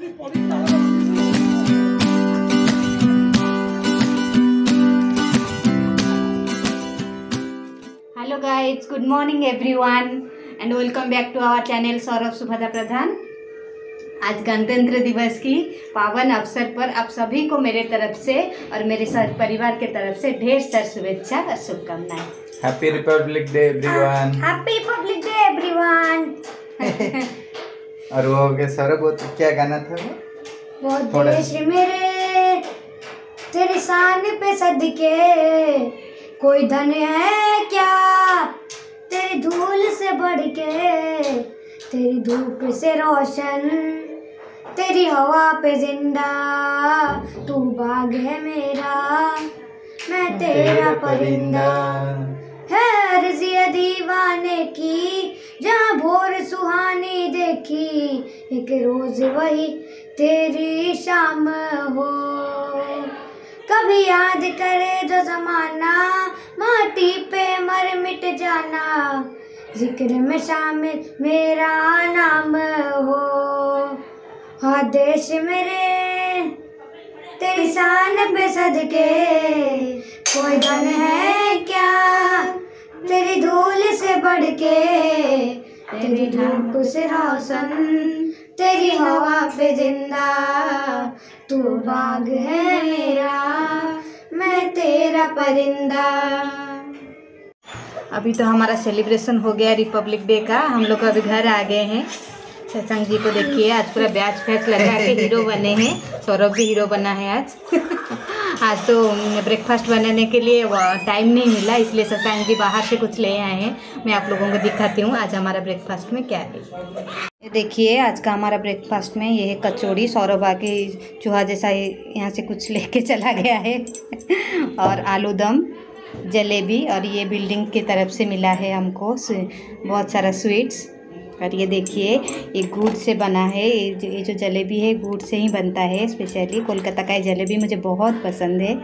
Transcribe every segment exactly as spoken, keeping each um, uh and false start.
Hello guys, good morning everyone and welcome back to our channel Saurabh Subhadra Pradhan. आज गणतंत्र दिवस की पावन अवसर पर आप सभी को मेरे तरफ से और मेरे सारे परिवार के तरफ से ढेर सारी शुभेच्छा और शुभकामनाएं। Happy republic day everyone. Happy republic day everyone. और वो के सौरभ वो क्या गाना था वो? वो देश मेरे तेरी शान पे सदके कोई धन है क्या, तेरी धूल से बढ़ के, तेरी धूप से रोशन, तेरी हवा पे जिंदा, तू बाग है मेरा, मैं तेरा परिंदा। है अर्ज़ी दीवाने की जहाँ भोर सुहानी देखी, एक रोज वही तेरी शाम हो। कभी याद करे जो जमाना, माटी पे मर मिट जाना, जिक्र में शामिल मेरा नाम हो। हाँ देश मेरे तेरी शान पे सदके कोई धन है क्या, तेरी धूल से बढ़ के, तेरी धूप से रोशन, तेरी हवा पे जिंदा, तू बाग है मेरा, मैं तेरा परिंदा। अभी तो हमारा सेलिब्रेशन हो गया रिपब्लिक डे का। हम लोग अभी घर आ गए हैं। शशांक जी को देखिए, आज पूरा बैच फैच लगा के हीरो बने हैं। सौरभ भी हीरो बना है आज। आज तो ब्रेकफास्ट बनाने के लिए टाइम नहीं मिला, इसलिए शशांक जी बाहर से कुछ ले आए हैं। मैं आप लोगों को दिखाती हूँ आज हमारा ब्रेकफास्ट में क्या है। ये देखिए आज का हमारा ब्रेकफास्ट में ये है कचौड़ी। सौरभ आके चूहा जैसा यहाँ से कुछ लेके चला गया है। और आलू दम, जलेबी, और ये बिल्डिंग की तरफ से मिला है हमको बहुत सारा स्वीट्स। और ये देखिए ये गुड़ से बना है। ये जो, ये जो जलेबी है गुड़ से ही बनता है। स्पेशली कोलकाता का ये जलेबी मुझे बहुत पसंद है।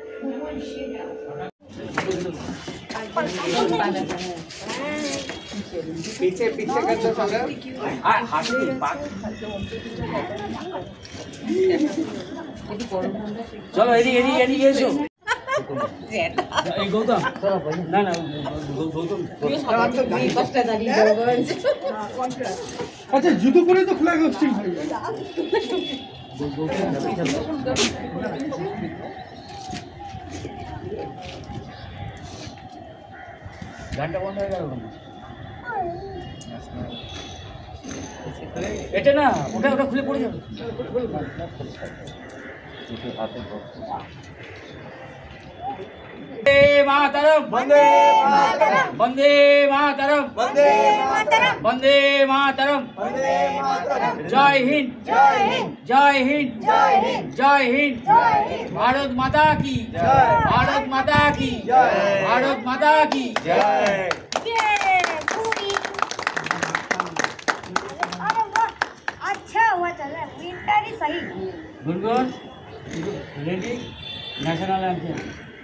पीछे पीछे कर दो सौरभ। चलो एडी एडी एडी ये जो এই গৌতম না না গৌতম আচ্ছা জুতো পরে তো ফ্ল্যাগ হোস্টিং হয়। গানটা বন্ধ হয়ে গেল এটা না, ওটা ওটা খুলে পড়ে যাবে। वंदे मातरम, वंदे मातरम, वंदे मातरम, वंदे मातरम, वंदे मातरम, वंदे मातरम। जय हिंद, जय हिंद, जय हिंद, जय हिंद, जय हिंद, भारत माता की जय, भारत माता की जय, भारत माता की जय। अच्छा हुआ चल रहा है, विंटर ही सही। Good ready national anthem.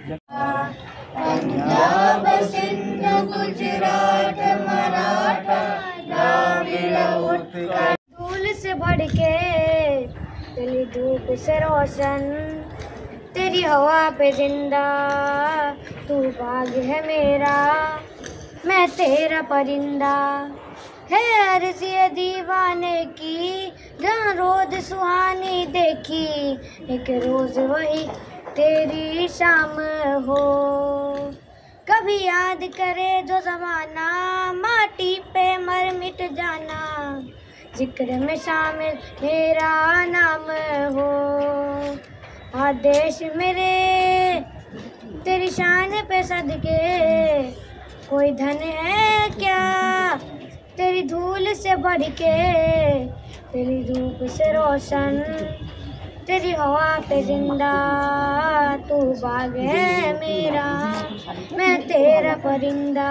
Punjab Sindh Gujarat Maratha Dravida Utkal, धूल से बढ़ के, तेरी धूप से रोशन, तेरी हवा पे जिंदा, तू बाग है मेरा, मैं तेरा परिंदा। है अर्ज़ी दीवाने की जहाँ रोज सुहानी देखी, एक रोज वही तेरी शाम हो। कभी याद करे जो ज़माना, माटी पे मर मिट जाना, जिक्र में शामिल मेरा नाम हो। हाँ देश मेरे तेरी शान पे सदके कोई धन है क्या, तेरी धूल से बढ़ के, तेरी धूप से रोशन, तेरी हवा पे जिंदा, तू बाग है मेरा, मैं तेरा परिंदा।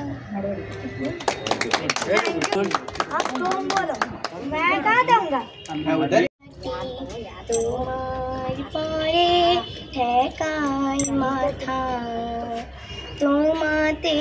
अब तुम बोलो, मैं कहाँ दूंगा। तुम्हारी पारे ठेकाई माथा, তোমাতে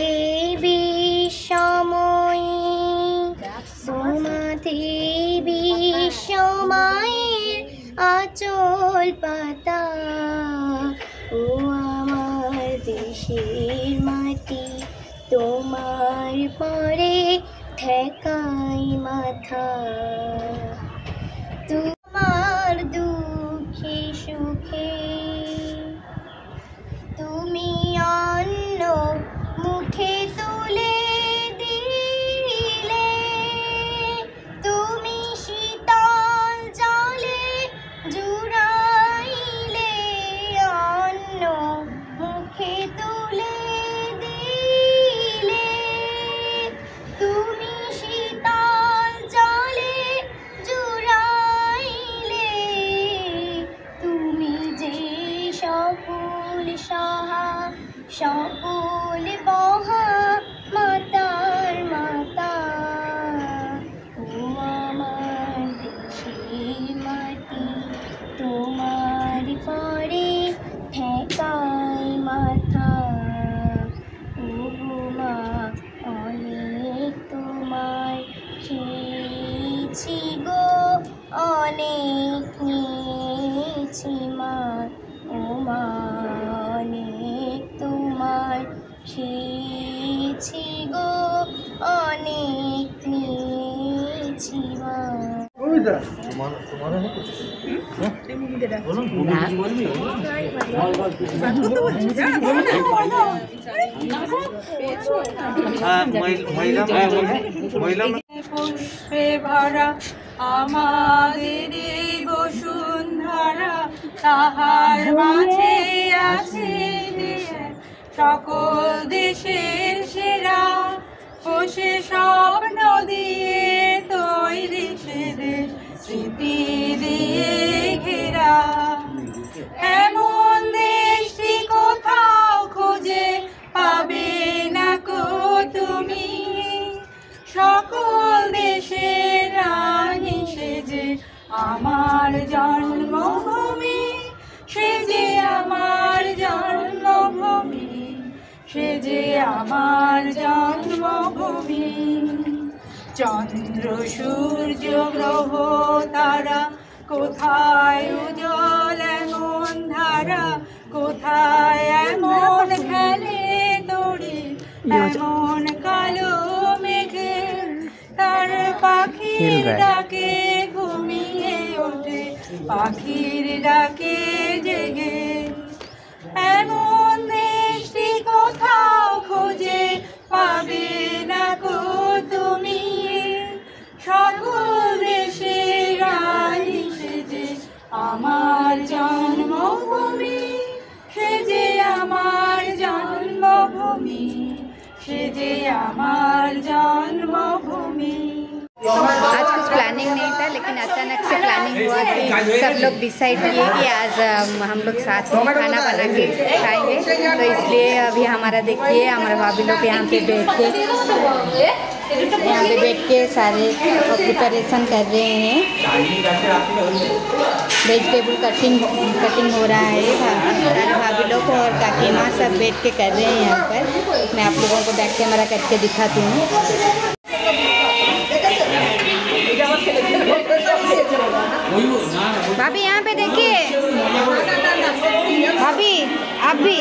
বিষময়, তোমাতে বিষময় আঁচল পাতা ও আমার দেশের মাটি তোমার পরে ঠেকাই মাথা তোমার দুঃখে সুখে তুমি অন্য মুখে তুলে দিলে তুমি শীতল জলে জুড়াইলে অন্য মুখে তুলে দিলে তুমি শীতল জলে জুড়াইলে তুমি যে সকল সহা সকল বহা মাতার মাতা ও আমার দেশের মাটি তোমার পরে ঠেকাই মাথা ও মা অনেক তোমার খেয়েছি গো অনেক নিয়েছি মা ও মা অনেক তোমার খেয়েছি গো অনেক নিয়েছি মা। পুষ্পে ভরা আমাদের এই বসুন্ধরা তাহার মাঝে আছে সকল দেশের সেরা বসে স্বপ্ন দিয়ে তৈরি সে দেশ স্মৃতি দিয়ে ঘেরা এমন দেশটি কোথাও খুঁজে পাবে না কো তুমি সকল দেশের রানী সেজে আমার জন্মভূমি সেজে আমার জন্মভূমি সেজে আমার জন্মভূমি চন্দ্র সূর্য গ্রহ তারা কোথায় উজ্জ্বল এমন ধারা কোথায় এমন খেলে তোরে এমন কালো মেঘে তার পাখির ডাকে ঘুমিয়ে ওঠে পাখির ডাকে জেগে এমন দেশটি কোথাও খুঁজে পাবে না কো তুমি সকল দেশের রানী সেজে আমার জন্মভূমি সেজে আমার জন্মভূমি সেজে আমার जन्मभूमि। आज कुछ प्लानिंग नहीं था लेकिन अचानक से प्लानिंग हुआ कि सब लोग डिसाइड किए कि आज हम लोग साथ में खाना बना के खाएंगे, तो इसलिए अभी हमारा देखिए हमारे भाभी लोग यहाँ पे बैठ के यहाँ पे बैठ के सारे प्रिपरेशन कर रहे हैं। वेजिटेबल कटिंग कटिंग हो रहा है, सारे भाभी लोग और काकी माँ सब बैठ के कर रहे हैं यहाँ पर। मैं आप लोगों को बैक कैमरा करके दिखाती हूँ। भाभी यहाँ पे देखिए, भाभी आप भी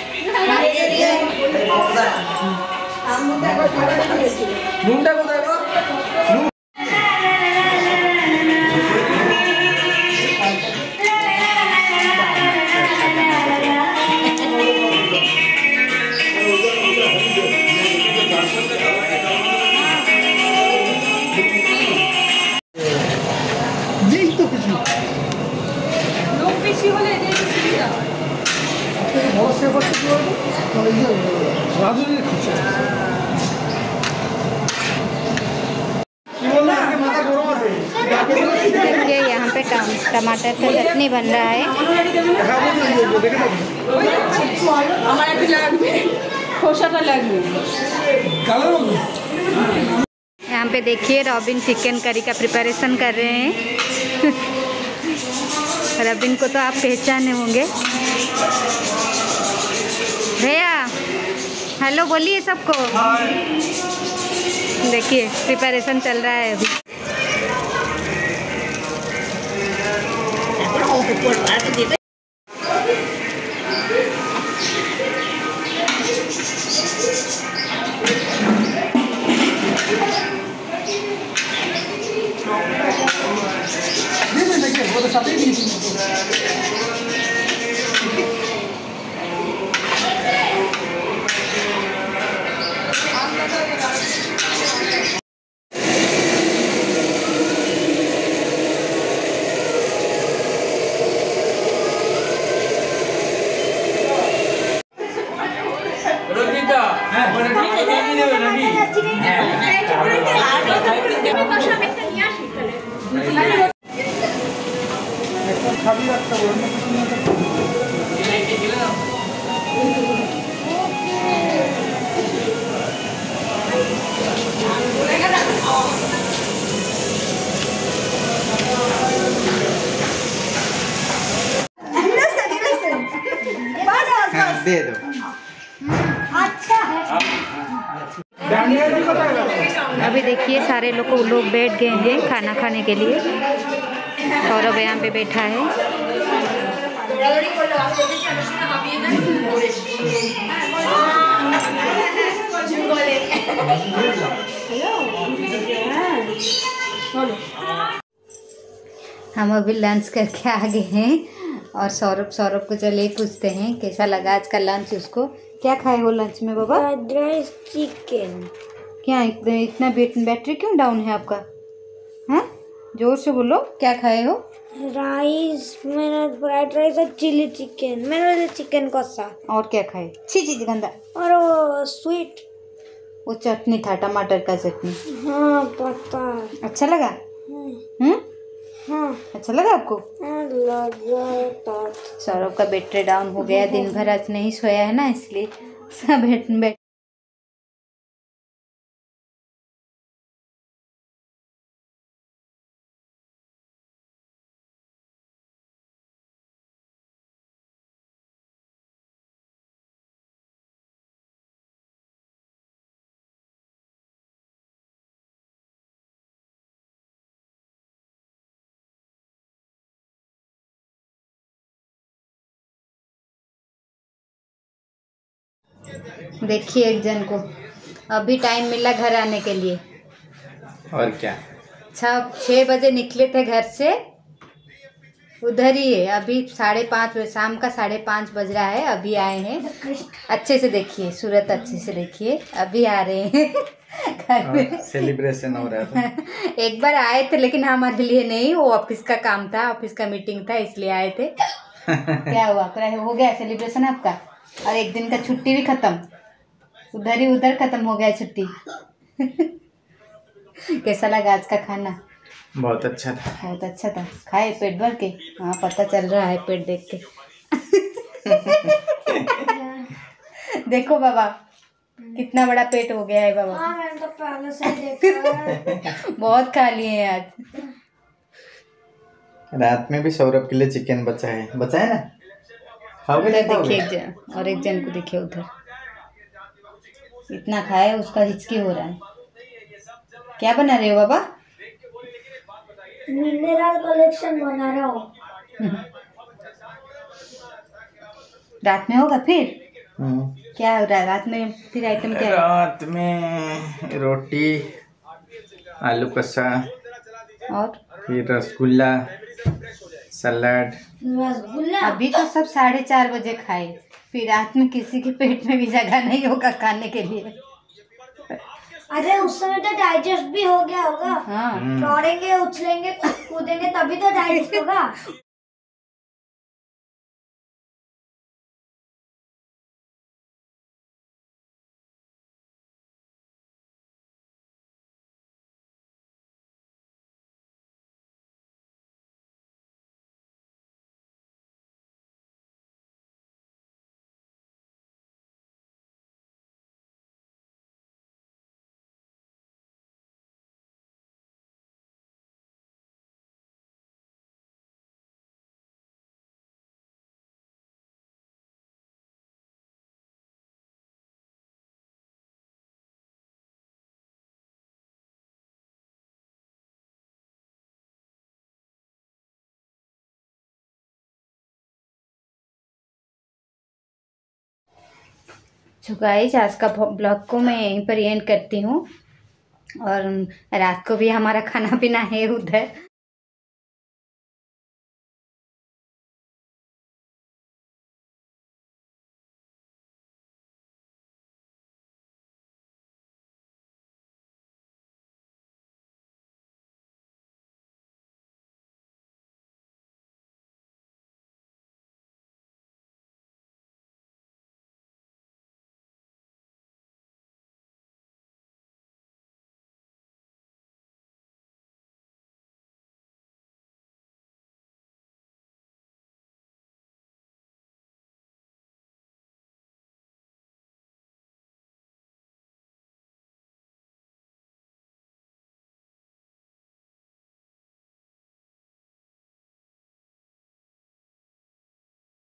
देखिए यहाँ पे टमाटर का चटनी बन रहा है। यहाँ पे देखिए रॉबिन चिकन करी का प्रिपरेशन कर रहे हैं। रॉबिन को तो आप पहचाने होंगे। भैया हेलो बोलिए सबको। देखिए प्रिपरेशन चल रहा है अभी। वो तो सभी भी রঞ্জিতা খালি রাখতে হবে हाँ, दे दो। अभी देखिए सारे लोग लोग बैठ गए हैं खाना खाने के लिए। सौरभ यहाँ पे बैठा है। हम अभी लंच करके आ गए हैं और सौरभ सौरभ को चलिए पूछते हैं कैसा लगा आज का लंच उसको। क्या खाए हो लंच में बाबा? Rice chicken. क्या इतना इतना बैटरी क्यों डाउन है आपका? हाँ जोर से बोलो, क्या खाए हो? राइस, मैंने फ्राइड राइस और चिली चिकन, मैंने चिकन कसा। और क्या खाए? छी छी गंदा। और वो स्वीट, वो चटनी था, टमाटर का चटनी। हाँ पता। अच्छा लगा? हम्म हाँ अच्छा लगा आपको? हाँ लगा। सौरभ का बैटरी डाउन हो गया, दिन भर आज नहीं सोया है ना, इसलिए सब बैठ बैठ देखिए एक जन को अभी टाइम मिला घर आने के लिए। और क्या? छः छः बजे निकले थे घर से, उधर ही है अभी। साढ़े पाँच बजे, शाम का साढ़े पाँच बज रहा है, अभी आए हैं। अच्छे से देखिए सूरत, अच्छे से देखिए, अभी आ रहे हैं घर में। सेलिब्रेशन हो रहा था। एक बार आए थे लेकिन हमारे लिए नहीं, वो ऑफिस का काम था, ऑफिस का मीटिंग था, इसलिए आए थे। क्या हुआ, हो गया सेलिब्रेशन आपका? और एक दिन का छुट्टी भी खत्म, उधर ही उधर खत्म हो गया छुट्टी। कैसा लगा आज का खाना? बहुत अच्छा था। बहुत अच्छा था। खाए पेट भर के? हाँ पता चल रहा है पेट देख के। देखो बाबा कितना बड़ा पेट हो गया है बाबा। हाँ मैंने तो पहले से ही देखा है। बहुत खा लिए हैं आज। रात में भी सौरभ के लिए चिकन बचा है, बचा है ना? खाओगे? उधर नहीं देखिए खाओगे? एक जन, और एक जन को देखिए उधर, इतना खाए उसका हिचकी हो रहा है। क्या बना रहे हो बाबा? मिनरल कलेक्शन बना रहा हूँ। रात में होगा फिर? हम्म। क्या हो रहा है रात में फिर? आइटम क्या है? रात में रोटी, आलू कसा, और फिर रसगुल्ला, सलाद। रसगुल्ला। अभी तो सब साढ़े चार बजे खाए, फिर रात में किसी के पेट में भी जगह नहीं होगा खाने के लिए। अरे उस समय तो डाइजेस्ट भी हो गया होगा। हाँ दौड़ेंगे, उछलेंगे, कूदेंगे तभी तो डाइजेस्ट होगा। तो गाइस आज का ब्लॉग को मैं यहीं पर एंड करती हूँ और रात को भी हमारा खाना पीना है उधर।